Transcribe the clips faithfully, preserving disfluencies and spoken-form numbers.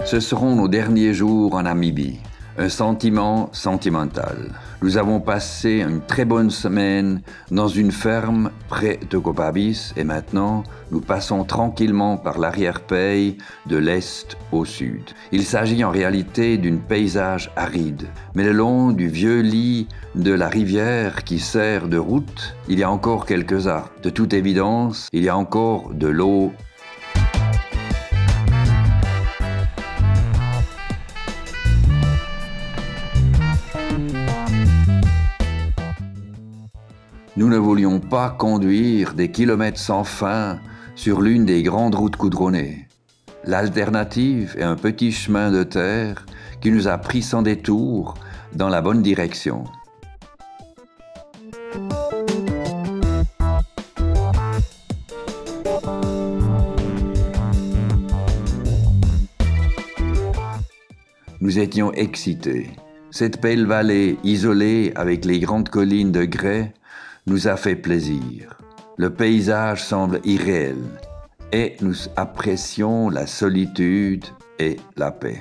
Ce seront nos derniers jours en Namibie. Un sentiment sentimental. Nous avons passé une très bonne semaine dans une ferme près de Copabis et maintenant nous passons tranquillement par l'arrière-pays de l'est au sud. Il s'agit en réalité d'un paysage aride, mais le long du vieux lit de la rivière qui sert de route, il y a encore quelques arbres. De toute évidence, il y a encore de l'eau. Nous ne voulions pas conduire des kilomètres sans fin sur l'une des grandes routes goudronnées. L'alternative est un petit chemin de terre qui nous a pris sans détour dans la bonne direction. Nous étions excités. Cette belle vallée isolée avec les grandes collines de grès nous a fait plaisir. Le paysage semble irréel et nous apprécions la solitude et la paix.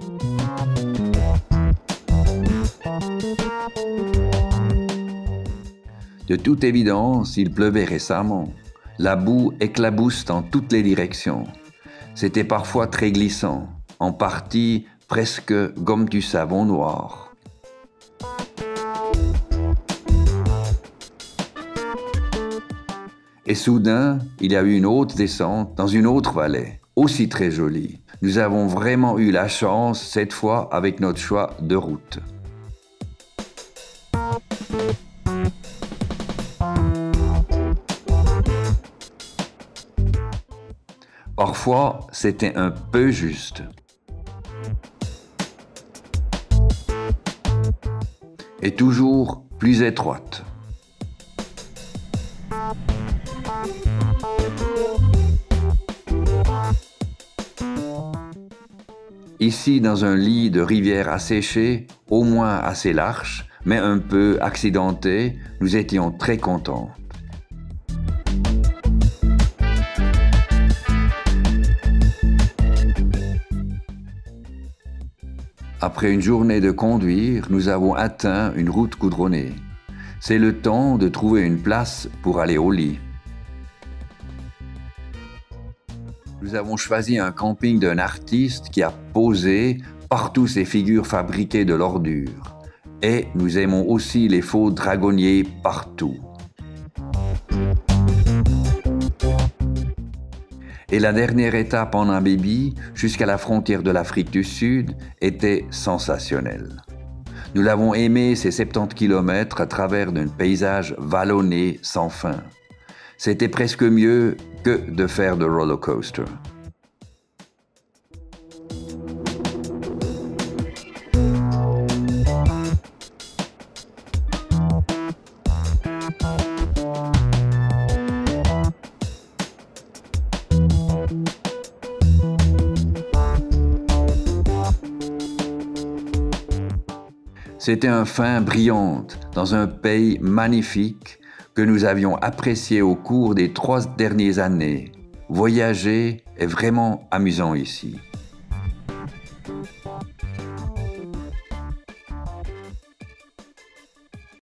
De toute évidence, il pleuvait récemment. La boue éclabousse dans toutes les directions. C'était parfois très glissant, en partie presque comme du savon noir. Et soudain, il y a eu une haute descente dans une autre vallée, aussi très jolie. Nous avons vraiment eu la chance, cette fois, avec notre choix de route. Parfois, c'était un peu juste. Et toujours plus étroite. Ici, dans un lit de rivière asséché, au moins assez large, mais un peu accidenté, nous étions très contents. Après une journée de conduire, nous avons atteint une route goudronnée. C'est le temps de trouver une place pour aller au lit. Nous avons choisi un camping d'un artiste qui a posé partout ces figures fabriquées de l'ordure. Et nous aimons aussi les faux dragonniers partout. Et la dernière étape en Namibie, jusqu'à la frontière de l'Afrique du Sud, était sensationnelle. Nous l'avons aimé ces soixante-dix kilomètres à travers d'un paysage vallonné sans fin. C'était presque mieux que de faire de roller coaster. C'était un fin brillante dans un pays magnifique que nous avions apprécié au cours des trois dernières années. Voyager est vraiment amusant ici.